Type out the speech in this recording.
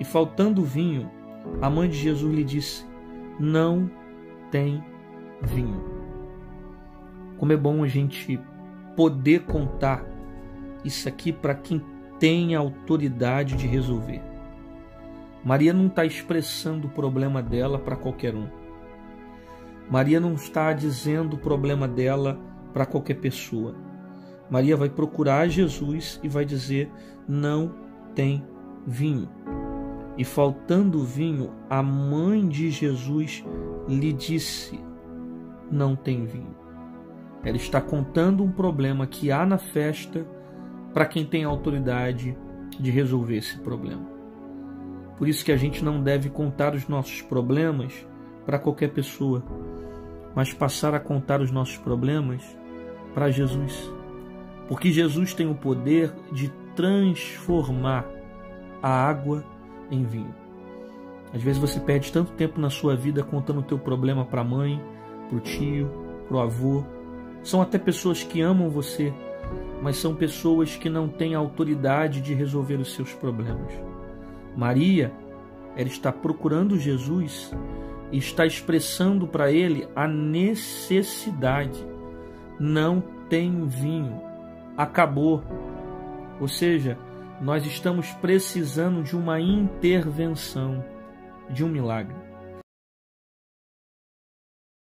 faltando vinho, a mãe de Jesus lhe disse: não tem vinho. Como é bom a gente poder contar isso aqui para quem tem autoridade de resolver. Maria não está expressando o problema dela para qualquer um. Maria não está dizendo o problema dela para qualquer pessoa. Maria vai procurar Jesus e vai dizer: não tem vinho. E faltando vinho, a mãe de Jesus lhe disse: não tem vinho. Ela está contando um problema que há na festa para quem tem autoridade de resolver esse problema. Por isso que a gente não deve contar os nossos problemas para qualquer pessoa, mas passar a contar os nossos problemas para Jesus. Porque Jesus tem o poder de transformar a água em vinho. Às vezes você perde tanto tempo na sua vida contando o teu problema para a mãe, para o tio, para o avô. São até pessoas que amam você, mas são pessoas que não têm autoridade de resolver os seus problemas. Maria, ela está procurando Jesus e está expressando para ele a necessidade. Não tem vinho, acabou. Ou seja, nós estamos precisando de uma intervenção, de um milagre.